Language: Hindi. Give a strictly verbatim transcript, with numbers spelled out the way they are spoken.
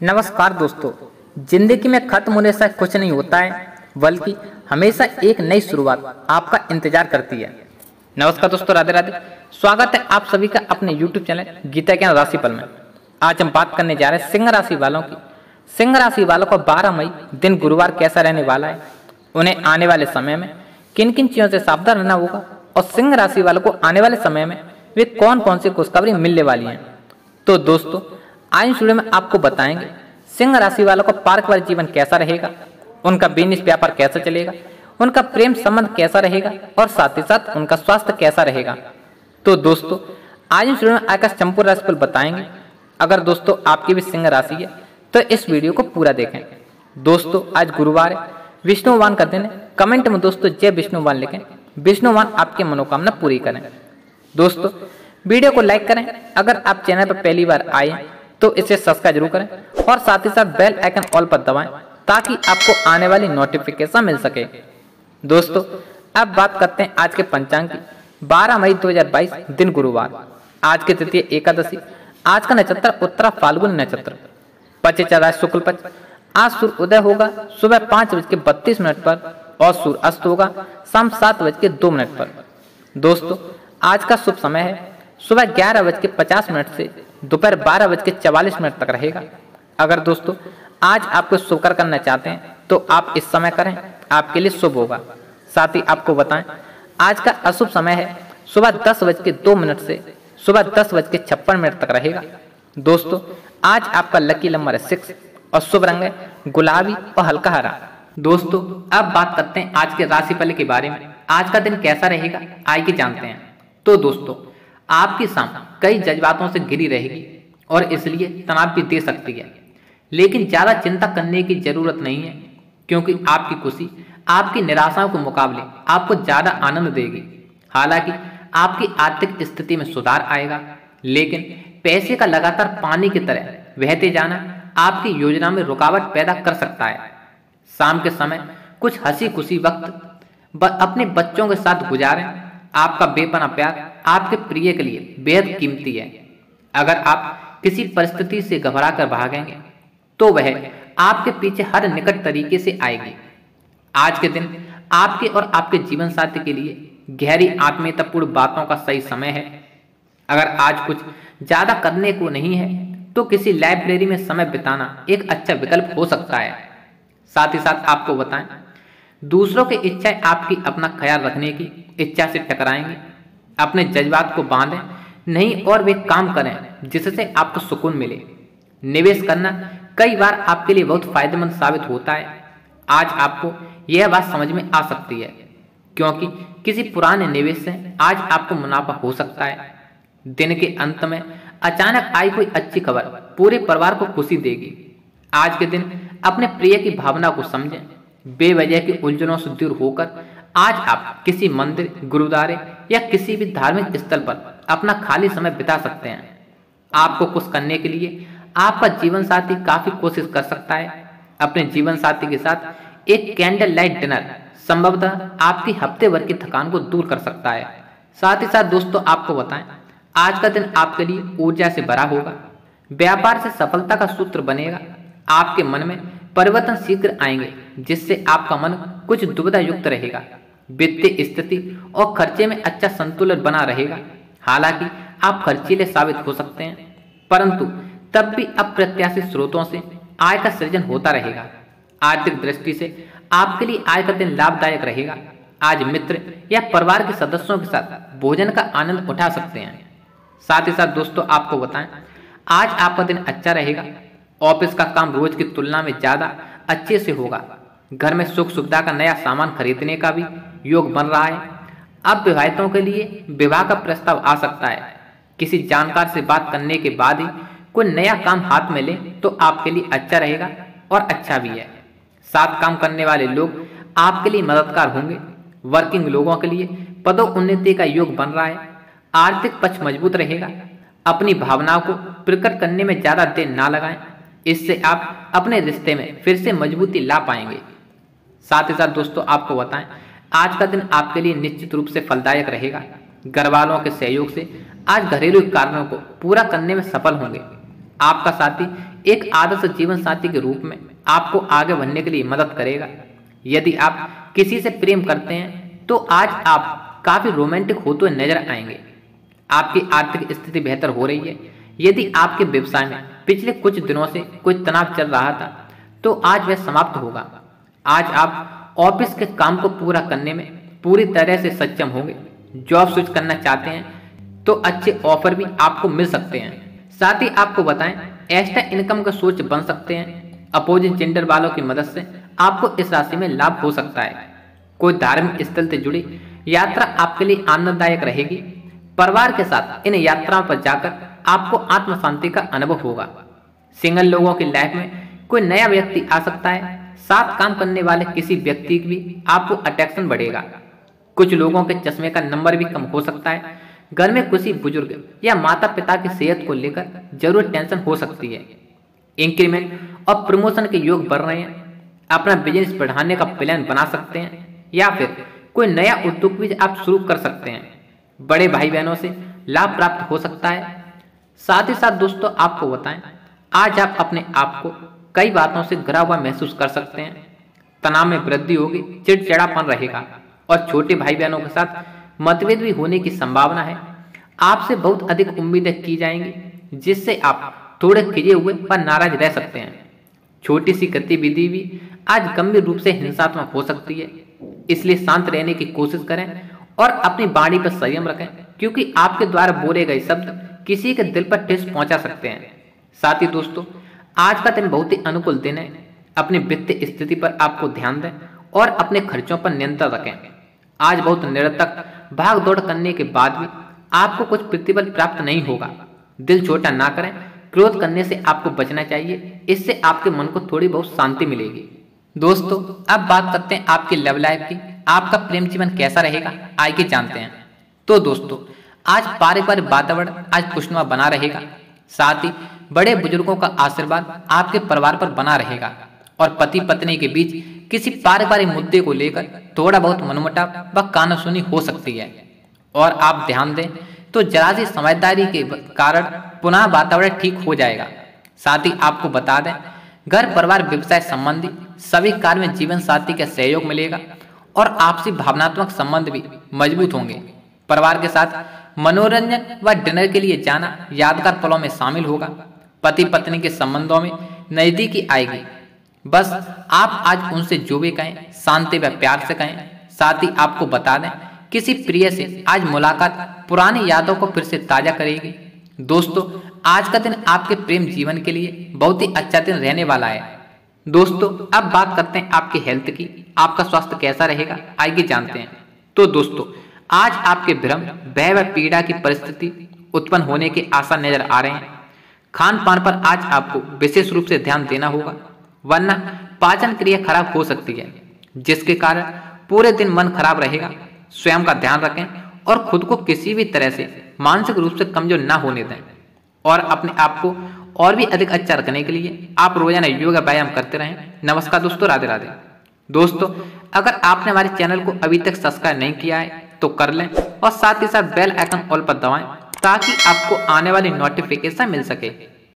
नमस्कार दोस्तों। जिंदगी में खत्म होने से कुछ नहीं होता है, बल्कि हमेशा एक नई शुरुआत आपका इंतजार करती है। नमस्कार दोस्तों, राधे राधे। स्वागत है आप सभी का अपने यूट्यूब चैनल गीता ज्ञान राशिफल में। आज हम बात करने जा रहे हैं सिंह राशि वालों की। सिंह राशि वालों को बारह मई दिन गुरुवार कैसा रहने वाला है, उन्हें आने वाले समय में किन किन चीज़ों से सावधान रहना होगा, और सिंह राशि वालों को आने वाले समय में वे कौन कौन सी खुशखबरी मिलने वाली हैं। तो दोस्तों, आज इस वीडियो में आपको बताएंगे सिंह राशि वालों का पारिवारिक जीवन कैसा रहेगा, उनका बिजनेस व्यापार कैसा चलेगा, उनका प्रेम संबंध कैसा रहेगा, और साथ ही साथ उनका स्वास्थ्य कैसा रहेगा। तो दोस्तों, आज इस वीडियो में आकाश संपूर्ण राशिफल बताएंगे। अगर दोस्तों आपकी भी सिंह राशि है तो इस वीडियो को पूरा देखें। दोस्तों, आज गुरुवार है, विष्णु भगवान का दिन है। कमेंट में दोस्तों जय विष्णु भगवान लिखें। विष्णु भगवान आपकी मनोकामना पूरी करें। दोस्तों, वीडियो को लाइक करें। अगर आप चैनल पर पहली बार आए तो इसे सब्सक्राइब जरूर करें, और साथ ही साथ बेल आइकन ऑल पर दबाएं ताकि आपको आने वाली नोटिफिकेशन मिल सके। दोस्तों, अब बात करते हैं आज के पंचांग की। बारह मई दो हज़ार बाईस दिन गुरुवार, आज की तृतीय एकादशी। आज का नक्षत्र उत्तरा फाल्गुन नक्षत्र, पक्ष चल रहा है शुक्ल पक्ष। आज सूर्य उदय होगा सुबह पाँच बज के बत्तीस मिनट पर, और सूर्य अस्त होगा शाम सात बज के दो मिनट पर। दोस्तों, आज का शुभ समय है सुबह ग्यारह बज के पचास मिनट से दोपहर बारह बज के चवालीस मिनट तक रहेगा। अगर दोस्तों आज आप कुछ शुभ कार्य करना चाहते हैं तो आप इस समय करें, आपके लिए शुभ होगा। साथ ही आपको बताएं, आज का अशुभ समय है सुबह दस बज के दो मिनट से सुबह दस बज के छप्पन मिनट तक रहेगा। दोस्तों, आज आपका लकी नंबर है सिक्स, और शुभ रंग है गुलाबी और हल्का हरा। दोस्तों, अब बात करते हैं आज के राशिफल के बारे में। आज का दिन कैसा रहेगा आइए जानते हैं। तो दोस्तों, आपकी शाम कई जज्बातों से घिरी रहेगी और इसलिए तनाव भी दे सकती है, लेकिन ज़्यादा चिंता करने की जरूरत नहीं है, क्योंकि आपकी खुशी आपकी निराशाओं के मुकाबले आपको ज़्यादा आनंद देगी। हालांकि आपकी आर्थिक स्थिति में सुधार आएगा, लेकिन पैसे का लगातार पानी की तरह बहते जाना आपकी योजना में रुकावट पैदा कर सकता है। शाम के समय कुछ हंसी खुशी वक्त अपने बच्चों के साथ गुजारें। आपका बेपना प्यार आपके प्रिय के लिए बेहद कीमती है। अगर आप किसी परिस्थिति से घबरा कर भागेंगे तो वह आपके पीछे हर निकट तरीके से आएगी। आज के दिन आपके और आपके जीवन साथी के लिए गहरी आत्मीयतापूर्ण बातों का सही समय है। अगर आज कुछ ज्यादा करने को नहीं है तो किसी लाइब्रेरी में समय बिताना एक अच्छा विकल्प हो सकता है। साथ ही साथ आपको बताएं, दूसरों की इच्छाएं आपकी अपना ख्याल रखने की इच्छा से टकराएंगी। अपने जज्बात को बांधें नहीं और वे काम करें जिससे आपको सुकून मिले। निवेश करना कई बार आपके लिए बहुत फायदेमंद साबित होता है। आज आपको यह बात समझ में आ सकती है, क्योंकि किसी पुराने निवेश से आज आपको मुनाफा हो सकता है। दिन के अंत में अचानक आई कोई अच्छी खबर पूरे परिवार को खुशी देगी। आज के दिन अपने प्रिय की भावना को समझें। बेवजह की उलझनों से दूर होकर आज आप किसी मंदिर, गुरुद्वारे या किसी भी धार्मिक स्थल पर अपना खाली समय बिता सकते हैं। आपको खुश करने के लिए आपका जीवन साथी काफी कोशिश कर सकता है। अपने जीवन साथी के साथ एक कैंडल लाइट डिनर संभवतः आपकी हफ्ते भर की थकान को दूर कर सकता है। साथ ही साथ दोस्तों आपको बताएं, आज का दिन आपके लिए ऊर्जा से भरा होगा। व्यापार से सफलता का सूत्र बनेगा। आपके मन में परिवर्तन शीघ्र आएंगे, जिससे आपका मन कुछ दुविधा युक्त रहेगा। वित्तीय स्थिति और खर्चे में अच्छा संतुलन बना रहेगा। हालांकि आप खर्चीले साबित हो सकते हैं, परंतु तब भी अप्रत्याशित स्रोतों से आय का सृजन होता रहेगा। आर्थिक दृष्टि से आपके लिए आज का दिन लाभदायक रहेगा। आज मित्र या परिवार के सदस्यों के साथ भोजन का आनंद उठा सकते हैं। साथ ही साथ दोस्तों आपको बताएं, आज आपका दिन अच्छा रहेगा। ऑफिस का काम रोज की तुलना में ज्यादा अच्छे से होगा। घर में सुख सुविधा का नया सामान खरीदने का भी योग बन रहा है। अब विवाहितों के लिए विवाह का प्रस्ताव आ सकता है। किसी जानकार से बात करने के बाद ही कोई नया काम हाथ में ले तो आपके लिए अच्छा रहेगा और अच्छा भी है। साथ काम करने वाले लोग आपके लिए मददगार होंगे। वर्किंग लोगों के लिए पदोन्नति का योग बन रहा है। आर्थिक पक्ष मजबूत रहेगा। अपनी भावनाओं को प्रकट करने में ज्यादा देर ना लगाएं, इससे आप अपने रिश्ते में फिर से मजबूती ला पाएंगे। साथ ही साथ दोस्तों आपको बताएं, आज का दिन आपके लिए निश्चित रूप से फलदायक रहेगा। घर वालों के सहयोग से आज घरेलू कार्यों को पूरा करने में सफल होंगे। आपका साथी एक आदर्श जीवन साथी के रूप में आपको आगे बढ़ने के लिए मदद करेगा। यदि आप किसी से प्रेम करते हैं तो आज आप काफी रोमांटिक होते हुए नजर आएंगे। आपकी आर्थिक स्थिति बेहतर हो रही है। यदि आपके व्यवसाय में पिछले कुछ दिनों से कोई तनाव चल रहा था तो आज वह समाप्त होगा। आज आप ऑफिस के काम को पूरा करने में पूरी तरह से सक्षम होंगे। जॉब स्विच करना चाहते हैं तो अच्छे ऑफर भी आपको मिल सकते हैं। साथ ही आपको बताएं, एक्स्ट्रा इनकम का सोर्स बन सकते हैं। अपोजिट जेंडर वालों की मदद से आपको इस राशि में लाभ हो सकता है। कोई धार्मिक स्थल से जुड़ी यात्रा आपके लिए आनंददायक रहेगी। परिवार के साथ इन यात्राओं पर जाकर आपको आत्म शांति का अनुभव होगा। सिंगल लोगों की लाइफ में कोई नया व्यक्ति आ सकता है। साथ काम करने वाले किसी व्यक्ति की भी आपको अट्रैक्शन बढ़ेगा। कुछ लोगों के चश्मे का नंबर भी कम हो सकता है। घर में किसी बुजुर्ग या माता पिता की सेहत को लेकर जरूर टेंशन हो सकती है। इंक्रीमेंट और प्रमोशन के योग बढ़ रहे हैं। अपना बिजनेस बढ़ाने का प्लान बना सकते हैं या फिर कोई नया उद्योग भी आप शुरू कर सकते हैं। बड़े भाई बहनों से लाभ प्राप्त हो सकता है। साथ ही साथ दोस्तों आपको बताएं, आज आप अपने आप को कई बातों से घिरा हुआ महसूस कर सकते हैं। तनाव में वृद्धि होगी, चिड़चिड़ापन रहेगा और छोटे भाई बहनों के साथ मतभेद भी होने की संभावना है। आपसे बहुत अधिक उम्मीदें की जाएंगी जिससे आप थोड़े खिजे हुए व नाराज रह सकते हैं। छोटी सी गतिविधि भी आज गंभीर रूप से हिंसात्मक हो सकती है, इसलिए शांत रहने की कोशिश करें और अपनी वाणी पर संयम रखें, क्योंकि आपके द्वारा बोले गए शब्द किसी के दिल पर ठेस पहुंचा सकते हैं। साथ ही दोस्तों आज का दिन बहुत ही अनुकूल दिन है। अपनी वित्तीय स्थिति पर आपको ध्यान दें और अपने खर्चों पर नियंत्रण रखें। आज बहुत निरर्थक भाग दौड़ करने के बाद भी आपको कुछ प्रतिफल प्राप्त नहीं होगा। दिल छोटा ना करें, क्रोध करने से आपको बचना चाहिए, इससे आपके मन को थोड़ी बहुत शांति मिलेगी। दोस्तों अब बात करते हैं आपकी लव लाइफ की। आपका प्रेम जीवन कैसा रहेगा आइए जानते हैं। तो दोस्तों आज पारिवारिक वातावरण आज खुशनुमा बना रहेगा। साथ ही बड़े बुजुर्गों का आशीर्वाद आपके परिवार पर बना रहेगा और पति पत्नी के बीच किसी पारिवारिक मुद्दे को लेकर थोड़ा बहुत मनमुटाव व कानासुनी हो सकती है। और आप ध्यान दें तो जरा सी समझदारी के कारण पुनः वातावरण ठीक हो जाएगा। साथ ही आपको बता दें, घर परिवार व्यवसाय संबंधी सभी कार्य में जीवन साथी का सहयोग मिलेगा और आपसी भावनात्मक संबंध भी मजबूत होंगे। परिवार के साथ मनोरंजन व डिनर के लिए जाना यादगार पलों में शामिल होगा। पति पत्नी के संबंधों में नजदीकी आएगी। बस आप आज उनसे जो भी कहें शांति व प्यार से कहें। साथ ही आपको बता दें, किसी प्रिय से आज मुलाकात पुरानी यादों को फिर से ताजा करेगी। दोस्तों आज का दिन आपके प्रेम जीवन के लिए बहुत ही अच्छा दिन रहने वाला है। दोस्तों अब बात करते हैं आपकी हेल्थ की। आपका स्वास्थ्य कैसा रहेगा आइए जानते हैं। तो दोस्तों आज आपके भ्रम भय व पीड़ा की परिस्थिति उत्पन्न होने के आसार नजर आ रहे हैं। खान पान पर आज आपको विशेष रूप से ध्यान देना होगा, वरना पाचन क्रिया खराब हो सकती है, जिसके कारण पूरे दिन मन खराब रहेगा। स्वयं का ध्यान रखें और खुद को किसी भी तरह से मानसिक रूप से कमजोर ना होने दें। और अपने आप को और भी अधिक अच्छा रखने के लिए आप रोजाना योगा व्यायाम करते रहें। नमस्कार दोस्तों, राधे राधे। दोस्तों अगर आपने हमारे चैनल को अभी तक सब्सक्राइब नहीं किया है तो कर लें और साथ ही साथ बेल आइकन ऑल पर दबाएं ताकि आपको आने वाली नोटिफिकेशन मिल सके।